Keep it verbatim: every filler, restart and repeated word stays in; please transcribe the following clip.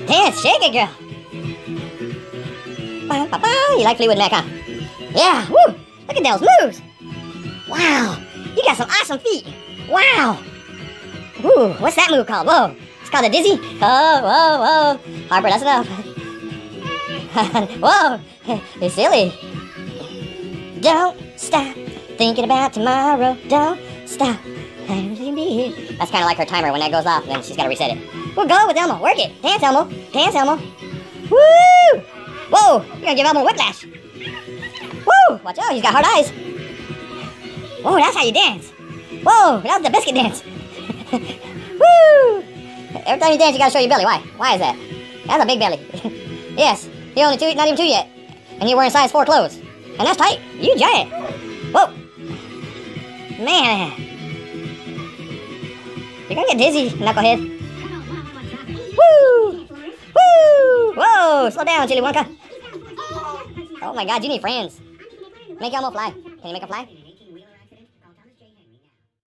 Dance, shake it, girl. You like Fleetwood Mac, huh? Yeah, woo! Look at those moves. Wow, you got some awesome feet. Wow. Ooh, what's that move called? Whoa, it's called a dizzy. Oh, whoa, whoa. Harper, that's enough. Whoa, you're silly. Don't stop thinking about tomorrow. Don't stop. That's kind of like her timer. When that goes off, then she's got to reset it. We'll go with Elmo. Work it. Dance, Elmo. Dance, Elmo. Woo! Whoa! You're going to give Elmo whiplash. Woo! Watch out. He's got hard eyes. Whoa, that's how you dance. Whoa, that was the biscuit dance. Woo! Every time you dance, you got to show your belly. Why? Why is that? That's a big belly. Yes. You're only two, not even two yet. And you're wearing size four clothes. And that's tight. You giant. Whoa. Man. You're gonna get dizzy, knucklehead. Woo! Woo! Whoa! Slow down, Chili Wonka. Oh my God, you need friends. Make Elmo fly. Can you make him fly?